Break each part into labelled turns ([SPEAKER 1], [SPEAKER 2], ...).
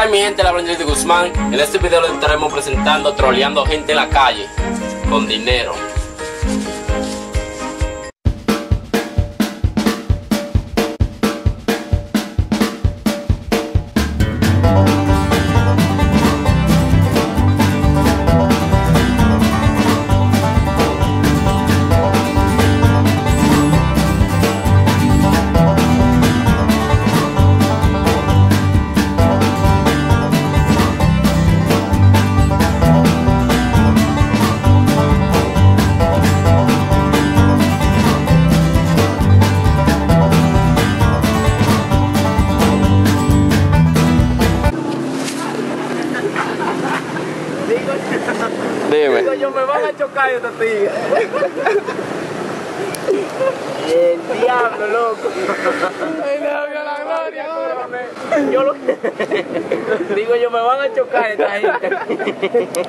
[SPEAKER 1] hay mi gente? La Brandel de Guzmán. En este video les estaremos presentando troleando gente en la calle con dinero. Dime.
[SPEAKER 2] Digo yo, me van a chocar esta tía. El diablo, loco. Ay, le doy la gloria, cóbrame. Yo lo digo yo, me van a chocar esta gente.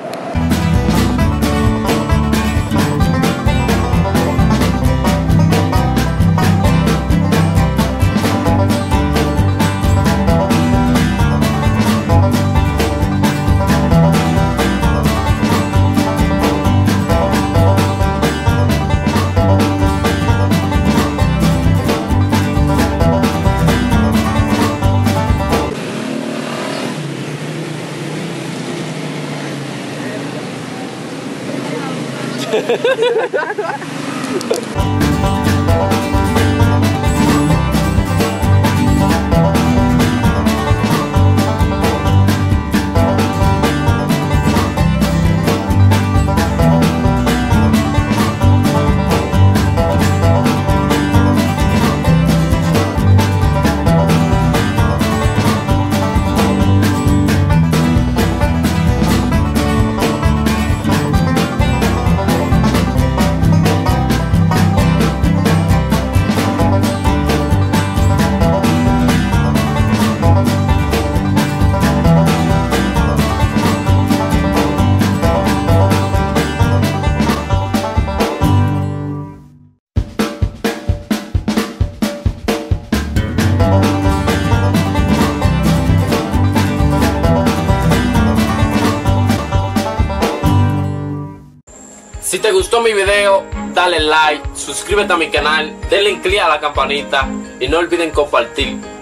[SPEAKER 1] Si te gustó mi video, dale like, suscríbete a mi canal, denle click a la campanita y no olviden compartir.